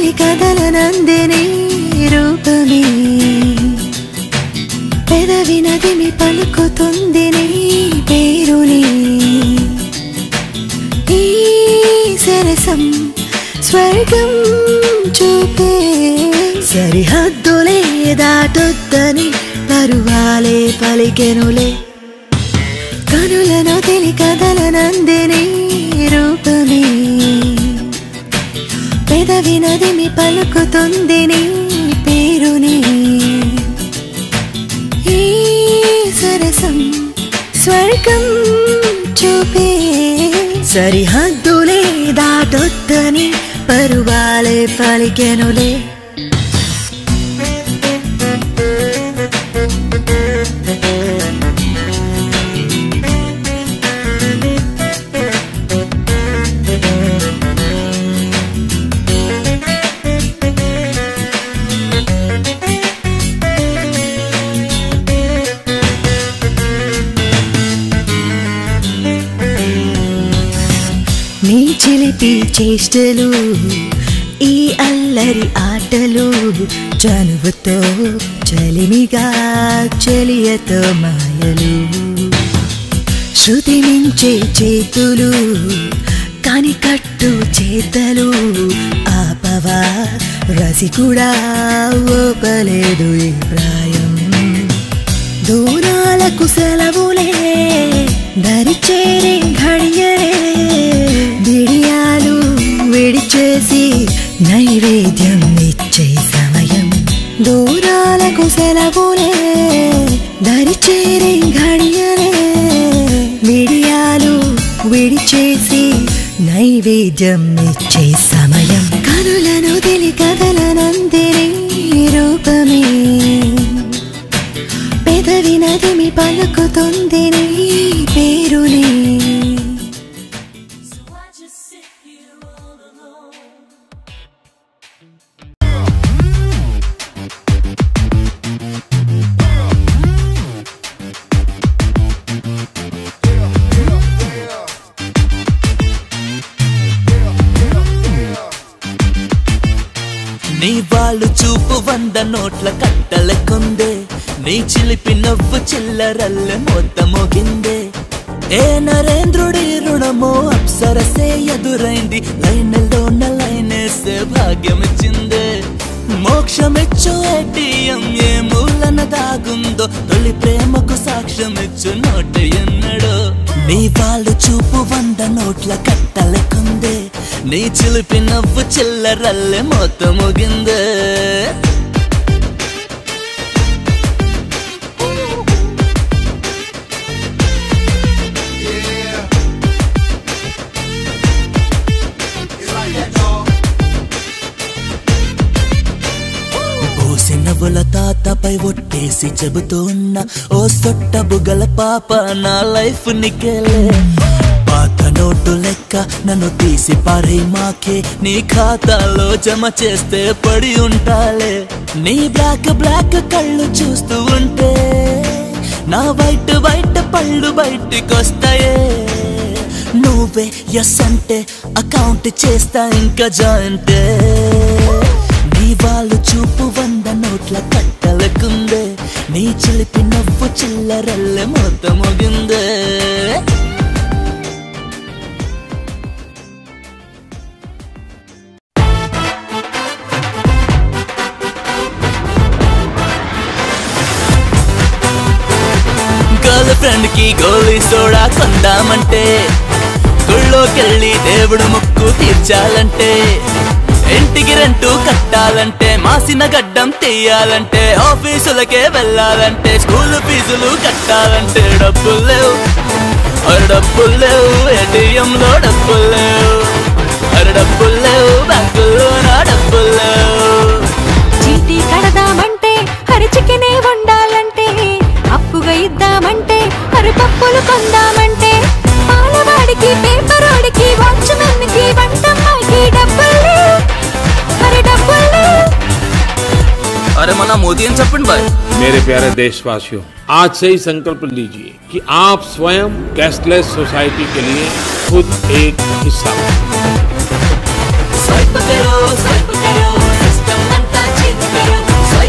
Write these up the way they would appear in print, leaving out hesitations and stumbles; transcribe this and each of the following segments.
తెలి కదలనందిని రూపమే పెదవి నదిమి పలుకుతుంది నీ పేరుని ఈ సరసం స్వర్గం చూపే సరిహద్దులే దాటొద్దని పరువాలే పలికెనులే కనులను తెలి కదలనందిని రూపమే పెదవి నదిమి పలుకుతుంది నీ పేరుని ఈ సరసం స్వర్గం చూపే సరిహద్దులే దాటొద్దని పరువాలే పలికెనులే నీ చిలిపి చేష్టలు ఈ అల్లరి ఆటలు చనువుతో చలిమిగా చెలియతో మాయలు శృతి మించే చేతులు కనికట్టు చేతలు ఆపవా రసికుడా ఓపలేదు ఈ ప్రాయం దూరాలకు సెలవులే దరిచేరే ఘడియలే బిడియాలు విడిచేసి నైవేద్యం ఇచ్చే సమయం దూరాలకు సెలవులే దరిచేరే ఘడియలే బిడియాలు విడిచేసి నైవేద్యం ఇచ్చే సమయం కనులను తెలి కదలనందిని రూపమే పెదవి నదిమి పలుకుతుంది నీ పేరుని నీ వాళ్ళు చూపు 100 నోట్ల కట్టలకుందే నీ చిలిపి నవ్వు చిల్లరల్లె మొత్త మోగిందే ఏ నరేంద్రుడి రుణమో అప్సరసే ఎదురైంది లైన్లోన లైనేసే భాగ్యమిచ్చిందే మోక్షమిచ్చు ఏటీఎం ఏ మూలన దాగుందో తొలి ప్రేమకు సాక్ష్యమిచ్చు నోటు ఎన్నడో నీ వాళ్ళు చూపు 100 నోట్ల కట్టలకుందే నీ చిలిపి నవ్వు చిల్లరల్లె మొత్త మోగిందే నవ్వుల తాతపై ఒట్టేసి చెబుతున్నా ఓ సొట్ట బుగల పాప నా లైఫ్ నికెలే పాత నోటు లెక్క నన్ను తీసి పారే మాకే నీ ఖాతాలో జమ చేస్తే పడి ఉంటాలే నీ బ్లాక్ బ్లాక్ కళ్ళు చూస్తూ ఉంటే నా వైట్ వైట్ పళ్ళు బయటికొస్తాయే నువ్వే ఎస్ అంటే అకౌంట్ చేస్తా ఇంకా జాయింటే నీ వాళ్ళు చూపు 100 నోట్ల కట్టలకుందే నీ చిలిపి నవ్వు చిల్లరల్లె మొత్తం మోగిందే గర్ల్ ఫ్రెండ్ కి గోలీ సోడా కొందామంటే గుళ్ళోకెళ్ళి దేవుడు మొక్కు తీర్చాలంటే ఇంటికి రెంటు కట్టాలంటే మాసిన గడ్డం తీయాలంటే ఆఫీసులకే వెళ్ళాలంటే స్కూల్ ఫీజులు కట్టాలంటే డబ్బులు లేవు డబ్బులు లేవు ఏటీఎంలో డబ్బులు లేవు డబ్బులు లేవు బ్యాంకుల్లో నా డబ్బులు లేవు చీటీ కడదామంటే చికెనే వండాలంటే అప్పుగా ఇద్దామంటే పప్పులు కొందామంటే పాలవాడికి పేపరోడికి వాచ్మెన్ కి వంటమ్మాయికి డబ్బులు अरे मना मोदी चप्पन भाई। मेरे प्यारे देशवासियों, आज से ही संकल्प लीजिए कि आप स्वयं कैशलेस सोसाइटी के लिए खुद एक हिस्सा बनें।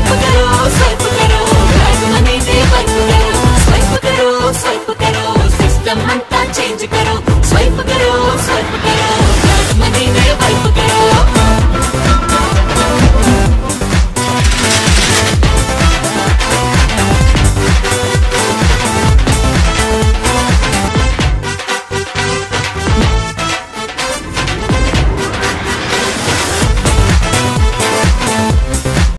स्वाइप करो स्वाइप करो ब्लैक मनी दे वाइप करो स्वाइप करो सिस्टम अंता चेंज करो